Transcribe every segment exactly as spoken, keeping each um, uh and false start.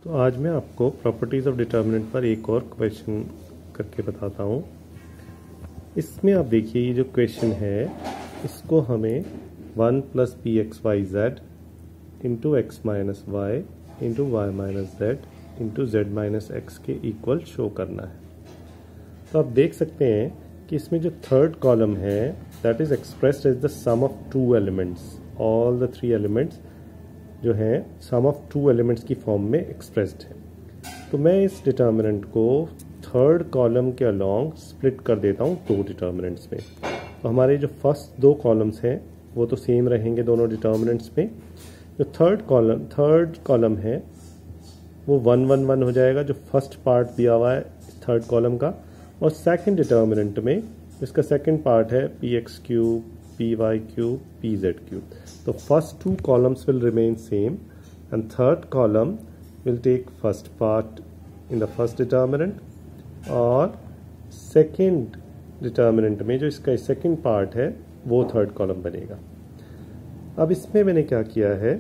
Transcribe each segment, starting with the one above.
तो आज मैं आपको प्रॉपर्टीज़ ऑफ डिटर्मिनेंट पर एक और क्वेश्चन करके बताता हूँ। इसमें आप देखिए ये जो क्वेश्चन है इसको हमें one plus P x Y z into x minus y into y minus z into z minus x के इक्वल शो करना है। तो आप देख सकते हैं कि इसमें जो थर्ड कॉलम है that is expressed as the sum of two elements. All the three elements जो है सम ऑफ टू एलिमेंट्स की फॉर्म में एक्सप्रेस्ड है। तो मैं इस डिटर्मिनेंट को थर्ड कॉलम के अलोंग स्प्लिट कर देता हूँ दो डिटर्मिनेंट्स में। तो हमारे जो फर्स्ट दो कॉलम्स हैं वो तो सेम रहेंगे दोनों डिटर्मिनेंट्स में। जो थर्ड कॉलम थर्ड कॉलम है वो वन वन वन हो जाएगा, जो फर्स्ट पार्ट दिया हुआ है थर्ड कॉलम का। और सेकंड डिटर्मिनेंट में इसका सेकंड पार्ट है p x cube, p y cube, p z cube. तो first two columns will remain same and third column will take first part in the first determinant और second determinant में जो इसका second part है वो third column बनेगा। अब इसमें मैंने क्या किया है,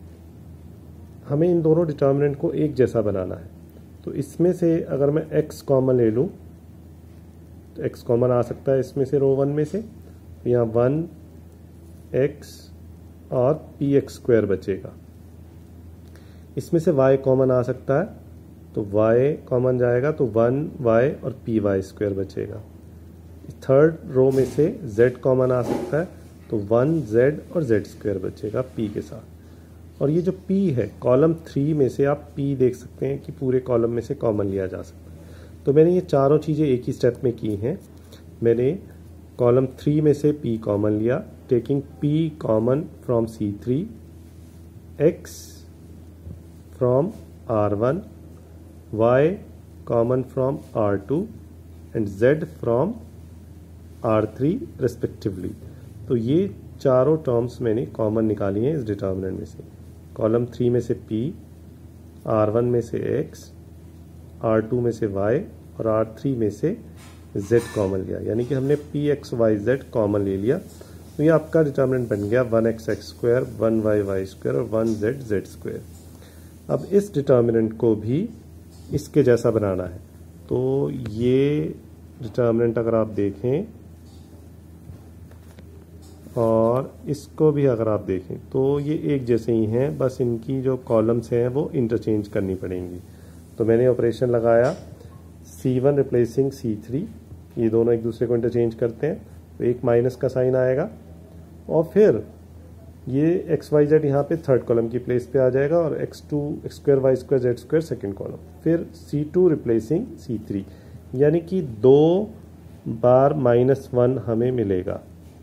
हमें इन दोनों determinant को एक जैसा बनाना है। तो इसमें से अगर मैं x कॉमन ले लूँ तो x कॉमन आ सकता है इसमें से रो वन में से, तो यहाँ वन एक्स और पी एक्स स्क्वायर बचेगा। इसमें से y कॉमन आ सकता है तो y कॉमन जाएगा तो वन वाई और पी वाई स्क्वायर बचेगा। थर्ड रो में से z कॉमन आ सकता है तो वन जेड और z स्क्वायर बचेगा p के साथ। और ये जो p है कॉलम थ्री में से आप p देख सकते हैं कि पूरे कॉलम में से कॉमन लिया जा सकता है। तो मैंने ये चारों चीज़ें एक ही स्टेप में की हैं। मैंने कॉलम थ्री में से p कॉमन लिया, taking p common from C three, x from R one, y common from R two and z from R three respectively। तो ये चारों टर्म्स मैंने कॉमन निकाली हैं इस डिटर्मिनेंट में से। कॉलम थ्री में से p, R one में से x, R two में से y और R three में से z कॉमन लिया, यानी कि हमने p x y z common ले लिया। तो ये आपका डिटर्मिनेंट बन गया one x x square, one y y square और वन जेड जेड स्क्वायर। अब इस डिटर्मिनेंट को भी इसके जैसा बनाना है। तो ये डिटर्मिनेंट अगर आप देखें और इसको भी अगर आप देखें तो ये एक जैसे ही हैं, बस इनकी जो कॉलम्स हैं वो इंटरचेंज करनी पड़ेंगी। तो मैंने ऑपरेशन लगाया C one replacing C three, ये दोनों एक दूसरे को इंटरचेंज करते हैं तो एक माइनस का साइन आएगा और फिर ये एक्स वाई जेड यहाँ पे थर्ड कॉलम की प्लेस पे आ जाएगा और x two x square y square z square second column, फिर C two replacing C three, यानी कि दो बार माइनस वन हमें मिलेगा।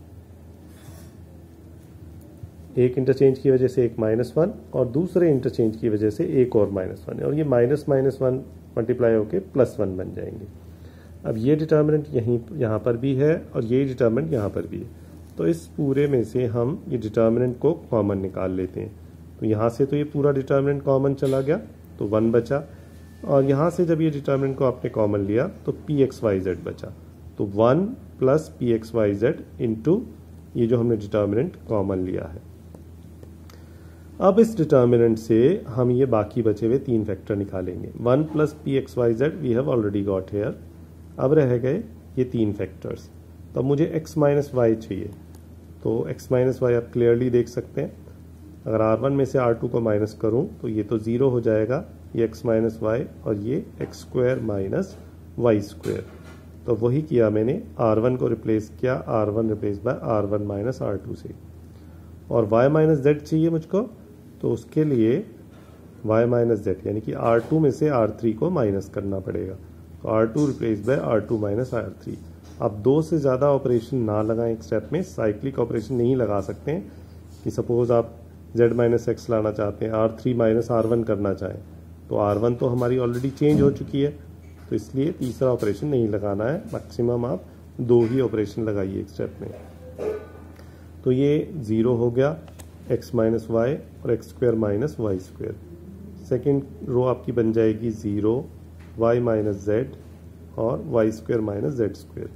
एक इंटरचेंज की वजह से एक माइनस वन और दूसरे इंटरचेंज की वजह से एक और माइनस वन, और ये माइनस माइनस वन मल्टीप्लाई होके प्लस वन बन जाएंगे। अब ये डिटर्मिनेंट यहीं यहाँ पर भी है और ये डिटर्मिनेंट यहाँ पर भी है। तो इस पूरे में से हम ये डिटर्मिनेंट को कॉमन निकाल लेते हैं। तो यहाँ से तो ये पूरा डिटर्मिनेंट कॉमन चला गया तो वन बचा, और यहाँ से जब ये डिटर्मिनेंट को आपने कॉमन लिया तो पी एक्स वाई जेड बचा। तो one plus P x Y z into ये जो हमने डिटर्मिनेंट कॉमन लिया है। अब इस डिटर्मिनेंट से हम ये बाकी बचे हुए तीन फैक्टर निकालेंगे। One plus P x Y z we have already got here. अब रह गए ये तीन फैक्टर्स। तो अब मुझे x माइनस वाई चाहिए, तो x माइनस वाई आप क्लियरली देख सकते हैं। अगर आर वन में से आर टू को माइनस करूं तो ये तो ज़ीरो हो जाएगा, ये x माइनस वाई और ये x square minus y square. तो वही किया मैंने, आर वन को रिप्लेस किया R one replace by R one minus R two से। और y माइनस जेड चाहिए मुझको, तो उसके लिए y माइनस जेड यानी कि आर टू में से आर थ्री को माइनस करना पड़ेगा। R two replace by R two minus R three. आप दो से ज़्यादा ऑपरेशन ना लगाएं एक स्टेप में, साइक्लिक ऑपरेशन नहीं लगा सकते हैं कि सपोज आप z माइनस एक्स लाना चाहते हैं, R three minus R one करना चाहें तो आर वन तो हमारी ऑलरेडी चेंज हो चुकी है, तो इसलिए तीसरा ऑपरेशन नहीं लगाना है। मैक्सिमम आप दो ही ऑपरेशन लगाइए एक स्टेप में। तो ये ज़ीरो हो गया, x माइनस वाई और x square minus y square. Second row आपकी बन जाएगी ज़ीरो, y माइनस जेड और y square minus z square.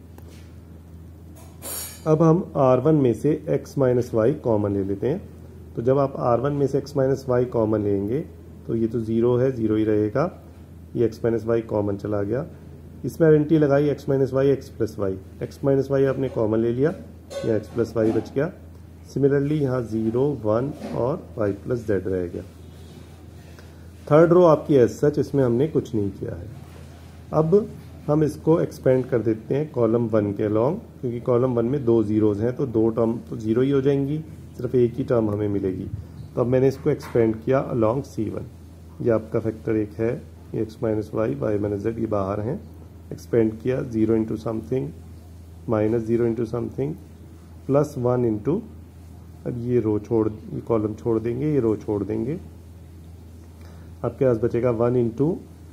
अब हम आर वन में से x माइनस वाई कॉमन ले लेते हैं। तो जब आप आर वन में से x माइनस वाई कॉमन लेंगे तो ये तो ज़ीरो है, ज़ीरो ही रहेगा। ये एक्स माइनस वाई कॉमन चला गया। इसमें आइडेंटिटी लगाई X minus Y X plus Y, X minus Y आपने कॉमन ले लिया, या एक्स प्लस वाई बच गया। सिमिलरली यहाँ ज़ीरो वन और वाई प्लस जेड रह गया। थर्ड रो आपकी एज सच, इसमें हमने कुछ नहीं किया है। अब हम इसको एक्सपेंड कर देते हैं कॉलम वन के अलॉन्ग, क्योंकि कॉलम वन में दो जीरोज़ हैं तो दो टर्म तो ज़ीरो ही हो जाएंगी, सिर्फ एक ही टर्म हमें मिलेगी। तो अब मैंने इसको एक्सपेंड किया अलॉन्ग सी वन। ये आपका फैक्टर एक है, ये X minus Y Y minus Z ये बाहर हैं। एक्सपेंड किया zero into something minus zero into something plus one into, अब ये रो छोड़, ये कॉलम छोड़ देंगे, ये रो छोड़ देंगे। आपके पास बचेगा वन इंटू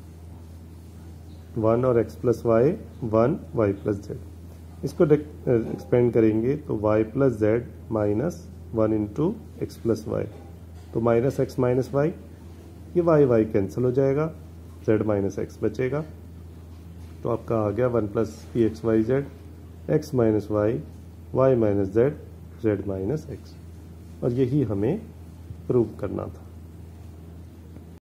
वन और X plus Y, one Y plus Z. इसको एक्सपेंड करेंगे तो Y plus Z minus one into X plus Y, तो माइनस एक्स माइनस वाई, ये वाई वाई कैंसिल हो जाएगा, जेड माइनस एक्स बचेगा। तो आपका आ गया one plus P x Y Z, X minus Y, Y minus Z, Z minus X. और यही हमें प्रूव करना था।